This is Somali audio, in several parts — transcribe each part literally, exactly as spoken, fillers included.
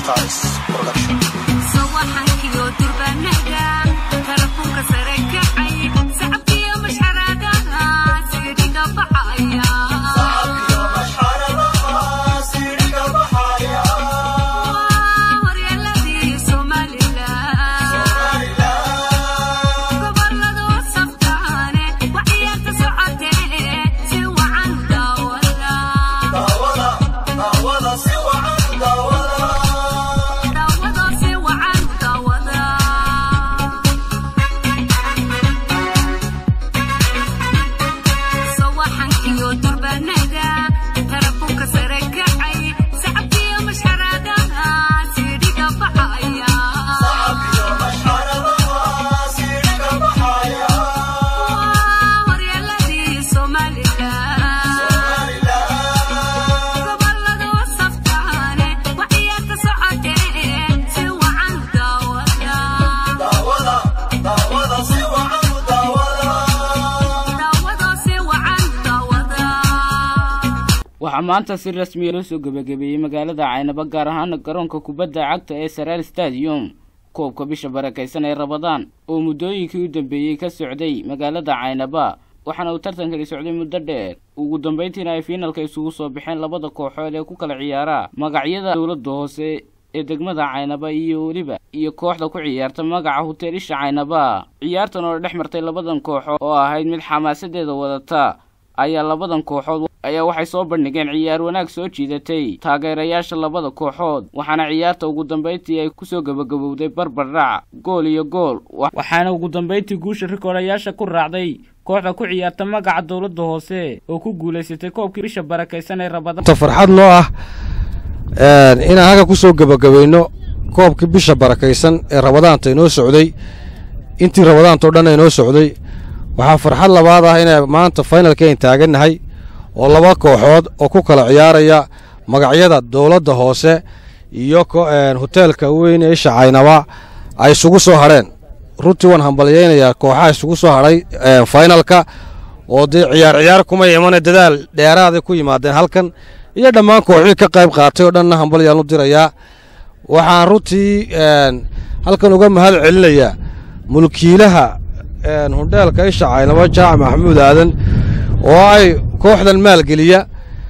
Stars Production. waxaa maanta si rasmi ah loo soo gabagabeeyay magaalada Caynaba gaar ahaan garoonka kubadda cagta ee Saral Stadium koobka bisha barakeysan ee Ramadaan oo muddooyinkii u dambeeyay ka socday magaalada Caynaba waxaana uu tartanka socday muddo dheer ugu dambeyntiina ay finalka isugu soo bixeen labada kooxood ee ku kala ciyaara magacyada dawladda hoose ee degmada Caynaba iyo waliba iyo kooxda ku ciyaarta magaca Hoteelisha Caynaba ciyaartan oo dhex martay labadan kooxood oo ahayd mid xamaasadeeda wadata ayaa labadan kooxood ayaa waxay soo bandhigeen ciyaar wanaag soo jiidatay taageerayaasha labada kooxood waxaana ciyaarta ugu dambeyntii ay ku soo gabagabowday barbardhac gool iyo gool waxaana ugu dambeyntii guusha rikoodhayaasha ku raacday kooxda ku ciyaarta magaca dawladda hoose oo ku guuleysatay koobkii bisha barakeysan ee Ramadaan farxad loo ah een in anaga ku soo gabagabayno koobkii bisha barakeysan ee Ramadaanta inoo socday intii Ramadaanta oo dhan inoo socday waxaa farxad labaad ah in maanta finalka ay taaganahay oo laba kooxood oo ku kala ciyaaraya magacyada dawladda hoose iyo hoteelka weyn ee Caynaba ay isugu soo hareen runtii waan hambalyeynaya kooxaha isugu soo haray finalka oo de ciyaar ciyaar kuma iman dadaal dheeraad ku yimaadeen halkan iyo dhammaan kooxihii ka qayb qaatay oo dhan hambalyaan u dirayaa waxaan runtii halkan uga mahad celinayaa mulkiilaha een hoteelka Caynaba Jaac Maxamuud Aadan oo ay kooxdan maalgeliya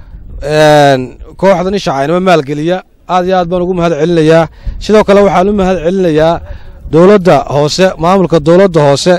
een kooxdan Caynaba maalgeliya aad iyo aad baan ugu mahad celinayaa sidoo kale waxaan u mahad celinayaa dawladda hoose maamulka dawladda hoose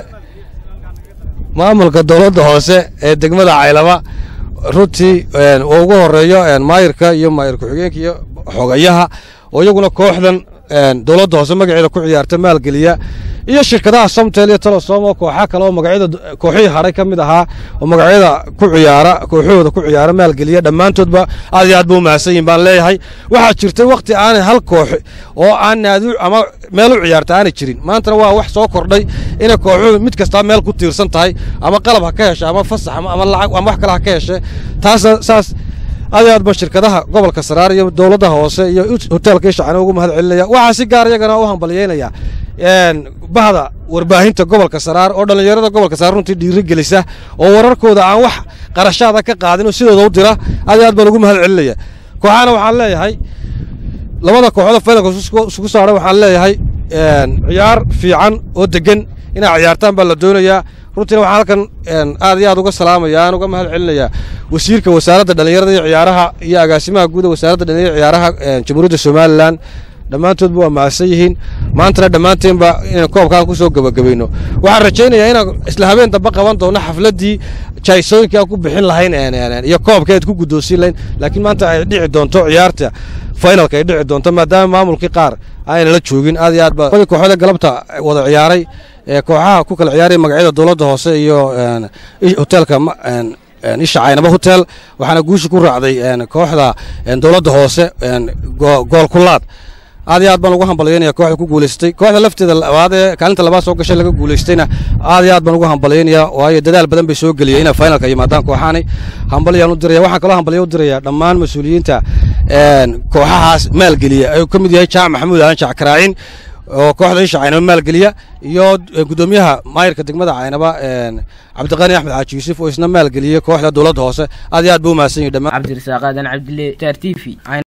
maamulka dawladda hoose ee degmada Caynaba runtii een oo ugu horeeyo een maayirka iyo maayir ku xigeenka iyo xogayaha oo iyaguna kooxdan een dawladda hoose magaceeda ku ciyaarta maalgeliya iyo shirkadaha Somtel iyo Telesom oo kooxaha kale oo magacyada kooxihii haray kamid ahaa oo magacyada ku ciyaara kooxooda ku ciyaara maalgeliya dhamaantoodba aad iyo aad buu maasan baan leeyahay waxa jirtay waqti aan hal koox oo aan naadu ama meel u ciyaarta aan jirin maanta waa wax soo kordhay in kooxuhu mid kasta meel ku tiirsan tahay ama qalab ha ka hesho ama fasax ama lacag ama wax kale ha ka hesho taas saas aad iyo aad ba shirkadaha gobolka Saraar iyo dawladda hoose iyo hoteelka Caynaba ugu mahad celinaya waxa si gaar iyagana u hambalyeynaya een bahda warbaahinta gobolka Saraar oo dhalinyarada gobolka Saraar runtii dhiiri gelisa oo wararkooda aan wax qarashaada ka qaadin sidoo u dira aad aad baan ugu mahad celinaya kooxana waxaan leeyahay labada kooxood finalka isku saaray waxaan leeyahay een ciyaar fiican oo degan in ay ciyaartaan baa la doonayaa runtii waxaan halkan een aad iyo aad uga salaamayaa uga mahad celinaya wasiirka wasaaradda dhalinyarada iyo ciyaaraha iyo agaasimaha guud ee wasaaradda dhalinyarada iyo ciyaaraha Jamhuuriyadda Soomaaliland dhamaantood waa maasan yihiin maanta dhamaanteynba in koobkan ku soo gabagabayno waxaan rajaynayaa in isla habeen daba qaban doono xafladii jaysooyinka ku bixin lahayn iyo koobkeed ku gudoosin lahayn laakiin maanta ay dhici doonto ciyaarta finalka ay dhici doonto maadaama maamulkii qaar ayna la joogin aad iyo aad ba kooxda galabta wada ciyaaray ee kooxaha ku kala ciyaaray magacyada dawladda hoose iyo hoteelka Caynaba hotel waxaana guushi ku raacday kooxda dawladda hoose gool kulaad aad iyo aad baan ugu hambalyeynaya kooxda ku guuleystay kooxda lafteeda labaad ee kaalinta labaad soo gashay laga guuleystayna aad iyo aad baan ugu hambalyeynaya waayo dadaal badan bay soo galiyeen in finalka yimaadaan kooxaani hambalyaan u diraya waxaan kala hambalyo u diraya dhammaan mas'uuliyiinta een kooxahaas maalgeliya ay ka mid yahay Jaac Maxamuud Aadan Jaac Karaacin oo kooxda Caynaba maalgeliya iyo gudoomiyaha maayirka degmada Caynaba een Cabdiqani Axmed Xaaji Yuusuf oo isna maalgeliya kooxda dawladda hoose aad iyo aad buu maasan yahay dhamaan Cabdirasaaq Aadan Cabdille T R T V